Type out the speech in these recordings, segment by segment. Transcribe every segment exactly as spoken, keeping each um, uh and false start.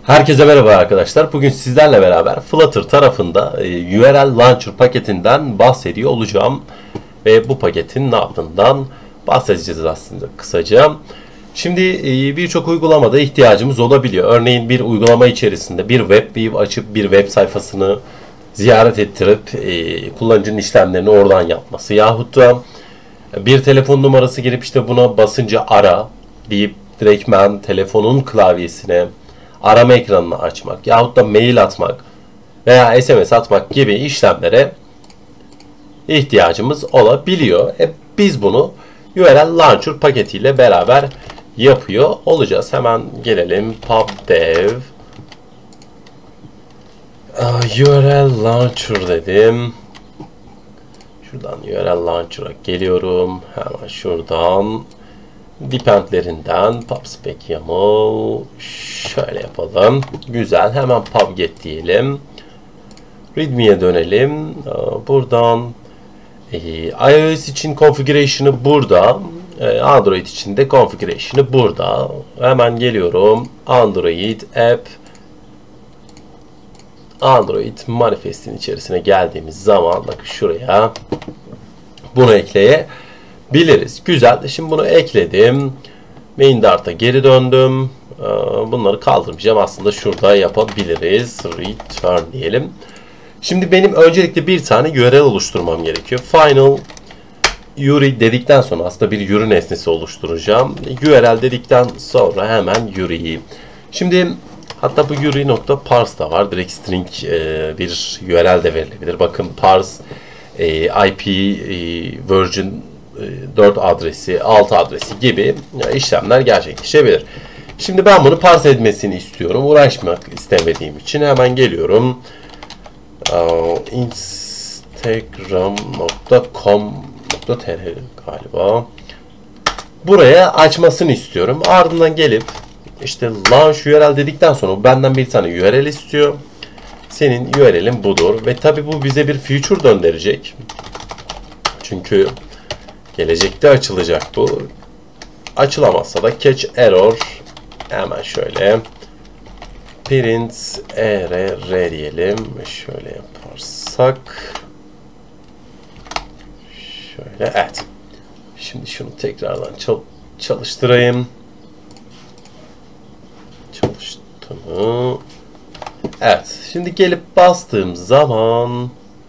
Herkese merhaba arkadaşlar. Bugün sizlerle beraber Flutter tarafında U R L Launcher paketinden bahsediyor olacağım. Ve bu paketin ne yaptığından bahsedeceğiz aslında kısaca. Şimdi birçok uygulamada ihtiyacımız olabiliyor. Örneğin bir uygulama içerisinde bir web view açıp bir web sayfasını ziyaret ettirip kullanıcının işlemlerini oradan yapması. Yahut da bir telefon numarası girip işte buna basınca ara deyip direktmen telefonun klavyesine arama ekranını açmak yahut da mail atmak veya S M S atmak gibi işlemlere ihtiyacımız olabiliyor. E biz bunu U R L Launcher paketiyle beraber yapıyor olacağız. Hemen gelelim pubdev U R L Launcher dedim. Şuradan U R L Launcher'a geliyorum. Hemen şuradan dependlerinden pubspec yaml şöyle yapalım. Güzel. Hemen pubget diyelim. Readme'ye dönelim. Buradan iOS için configuration'ı burada. Android için de configuration'ı burada. Hemen geliyorum. Android app Android manifest'in içerisine geldiğimiz zaman bakın şuraya bunu ekleyebiliriz. Güzel. Şimdi bunu ekledim. Main dart'a geri döndüm. Bunları kaldırmayacağım. Aslında şurada yapabiliriz. Return diyelim. Şimdi benim öncelikle bir tane U R L oluşturmam gerekiyor. Final U R I dedikten sonra aslında bir U R I nesnesi oluşturacağım. U R L dedikten sonra hemen U R I. Şimdi hatta bu U R I.parse da var. Direkt string e, bir U R L de verilebilir. Bakın parse e, I P e, version e, dört adresi, altı adresi gibi işlemler gerçekleşebilir. Şimdi ben bunu parse etmesini istiyorum. Uğraşmak istemediğim için hemen geliyorum. Uh, instagram nokta com nokta tr galiba. Buraya açmasını istiyorum. Ardından gelip işte launch U R L dedikten sonra benden bir tane U R L istiyor. Senin U R L'in budur. Ve tabi bu bize bir feature döndürecek. Çünkü gelecekte açılacak bu. Açılamazsa da catch error. Hemen şöyle print error diyelim. Şöyle yaparsak. Şöyle evet. Şimdi şunu tekrardan çalıştırayım. Çalıştı mı? Evet. Şimdi gelip bastığım zaman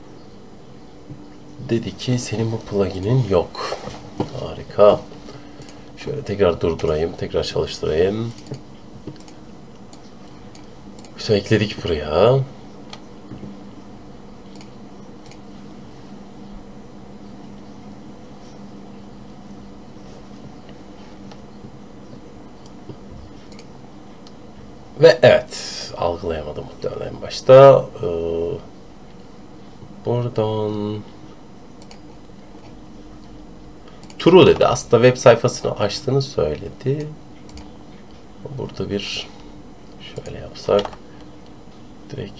dedi ki senin bu plugin'in yok. Harika. Şöyle tekrar durdurayım. Tekrar çalıştırayım. İşte ekledik buraya. Ve evet. Algılayamadım muhtemelen en başta. Ee, buradan true dedi. Aslında web sayfasını açtığını söyledi. Burada bir şöyle yapsak direkt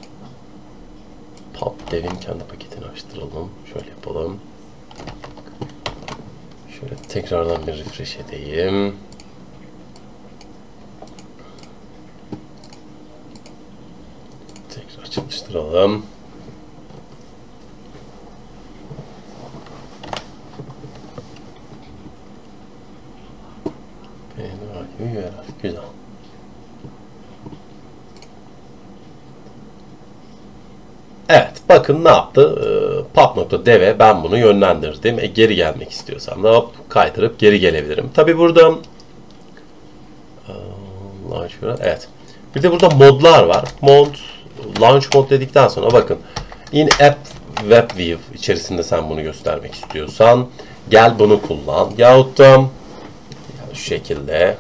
pubdev'in kendi paketini açtıralım. Şöyle yapalım. Şöyle tekrardan bir refresh edeyim. Tekrar çalıştıralım. Güzel. Evet. Bakın ne yaptı? Ee, pub.dev'e ben bunu yönlendirdim. E, geri gelmek istiyorsam da hop kaydırıp geri gelebilirim. Tabi burada e, evet. Bir de burada modlar var. Mod, launch mod dedikten sonra bakın in app web view içerisinde sen bunu göstermek istiyorsan gel bunu kullan. Yahut da şu şekilde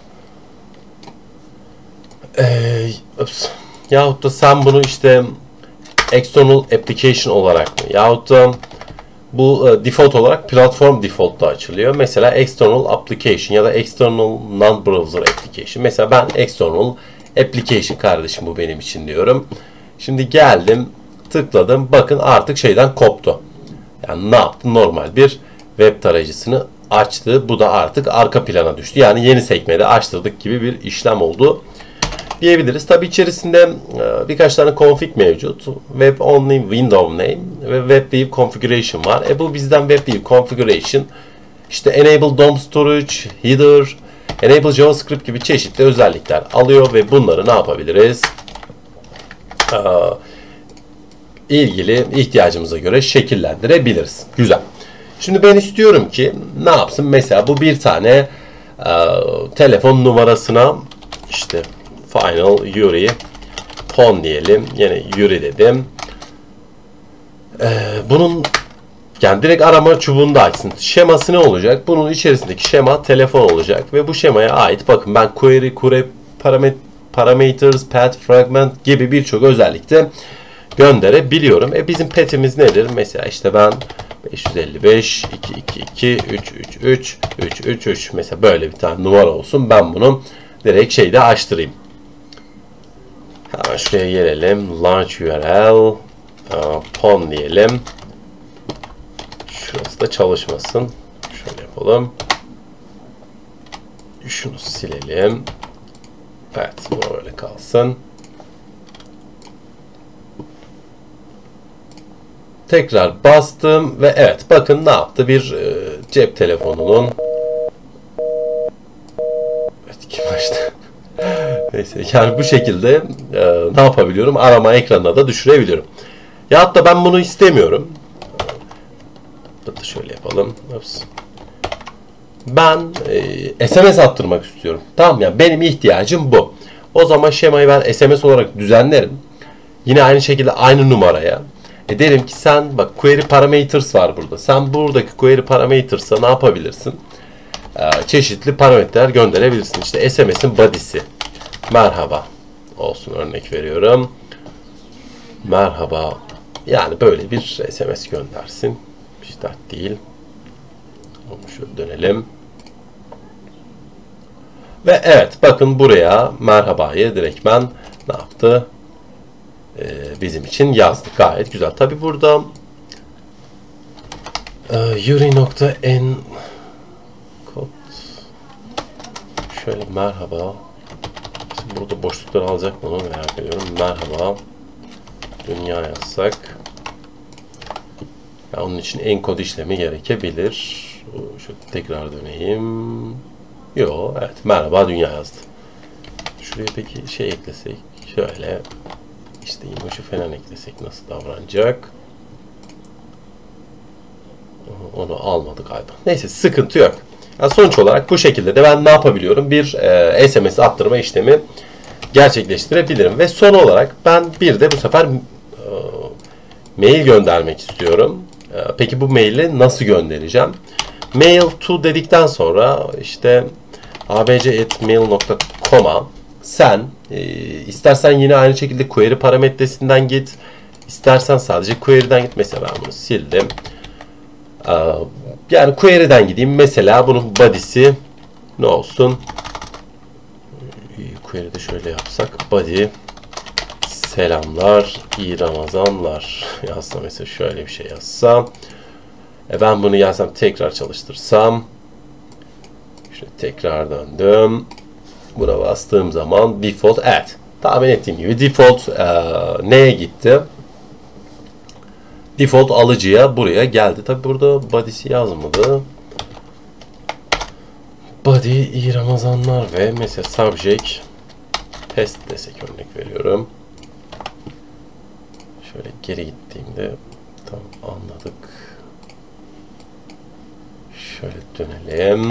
Ee, ups. Yahut da sen bunu işte external application olarak mı? Yahut da bu e, default olarak platform default'ta açılıyor. Mesela external application ya da external non-browser application. Mesela ben external application kardeşim bu benim için diyorum. Şimdi geldim, tıkladım. Bakın artık şeyden koptu. Yani ne yaptı? Normal bir web tarayıcısını açtı. Bu da artık arka plana düştü. Yani yeni sekmede açtırdık gibi bir işlem oldu. diyebiliriz. Tabi içerisinde birkaç tane config mevcut. Web only window name ve WebView configuration var. E bu bizden WebView configuration, işte enable D O M storage, header, enable JavaScript gibi çeşitli özellikler alıyor ve bunları ne yapabiliriz? Ee, ilgili ihtiyacımıza göre şekillendirebiliriz. Güzel. Şimdi ben istiyorum ki ne yapsın? Mesela bu bir tane e, telefon numarasına işte final Yuri Pon diyelim. Yine Yuri dedim. Ee, bunun yani direkt arama çubuğunu da açsın. Şeması ne olacak? Bunun içerisindeki şema telefon olacak ve bu şemaya ait bakın ben query, query paramet parameters, path, fragment gibi birçok özellikte gönderebiliyorum. E bizim petimiz nedir? Mesela işte ben beş yüz elli beş, iki yüz yirmi iki, üç yüz otuz üç, üç yüz otuz üç mesela böyle bir tane numara olsun. Ben bunu direkt şeyde açtırayım. Hemen şuraya gelelim. Launch U R L pon diyelim. Şurası da çalışmasın. Şöyle yapalım. Şunu silelim. Evet, bu böyle kalsın. Tekrar bastım ve evet bakın ne yaptı? Bir e, cep telefonunun evet kim açtı? Neyse yani bu şekilde e, ne yapabiliyorum? Arama ekranına da düşürebiliyorum. Ya hatta ben bunu istemiyorum. Hatta şöyle yapalım. Ups. Ben e, S M S attırmak istiyorum. Tamam yani benim ihtiyacım bu. O zaman şemayı ben S M S olarak düzenlerim. Yine aynı şekilde aynı numaraya. E derim ki sen bak query parameters var burada. Sen buradaki query parameters'a ne yapabilirsin? Ee, çeşitli parametreler gönderebilirsin. İşte S M S'in body'si. Merhaba olsun örnek veriyorum. Merhaba. Yani böyle bir S M S göndersin. Hiç dert değil. Onu şöyle dönelim. Ve evet bakın buraya merhabayı direktmen ne yaptı? Ee, bizim için yazdık. Gayet güzel. Tabi burada e, yuri.n kod şöyle merhaba. Şimdi burada boşlukları alacak mı onu merak ediyorum. Merhaba dünya yazsak. Ya onun için enkod işlemi gerekebilir. Şöyle tekrar döneyim. Yo evet merhaba dünya yazdı. Şuraya peki şey eklesek şöyle İşte emoji falan eklesek nasıl davranacak? Onu almadı galiba. Neyse sıkıntı yok. Yani sonuç olarak bu şekilde de ben ne yapabiliyorum? Bir e, S M S attırma işlemi gerçekleştirebilirim. Ve son olarak ben bir de bu sefer e, mail göndermek istiyorum. E, peki bu maili nasıl göndereceğim? Mail to dedikten sonra işte a b c at mail nokta com'a sen e, istersen yine aynı şekilde query parametresinden git. İstersen sadece query'den git. Mesela ben bunu sildim. E, yani query'den gideyim. Mesela bunun body'si ne olsun? Query'de şöyle yapsak. Body selamlar, iyi Ramazanlar yazsam mesela şöyle bir şey yazsam. E ben bunu yazsam tekrar çalıştırsam. Şöyle tekrar döndüm. Buna bastığım zaman default evet tahmin ettiğim gibi default e, neye gitti? Default alıcıya buraya geldi. Tabi burada body'si yazmadı. Body iyi Ramazanlar ve mesela subject test desek örnek veriyorum. Şöyle geri gittiğimde tam anladık. Şöyle dönelim.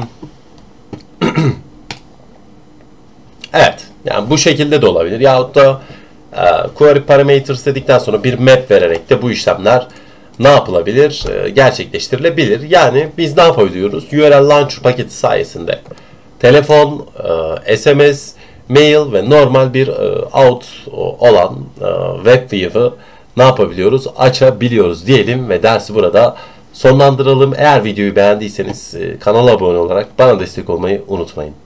Evet. Yani bu şekilde de olabilir. Yahut da e, query parameters dedikten sonra bir map vererek de bu işlemler ne yapılabilir? E, gerçekleştirilebilir. Yani biz ne yapabiliyoruz? U R L Launcher paketi sayesinde telefon, e, S M S, mail ve normal bir e, out olan e, WebView'ı ne yapabiliyoruz? Açabiliyoruz diyelim ve dersi burada sonlandıralım. Eğer videoyu beğendiyseniz e, kanala abone olarak bana destek olmayı unutmayın.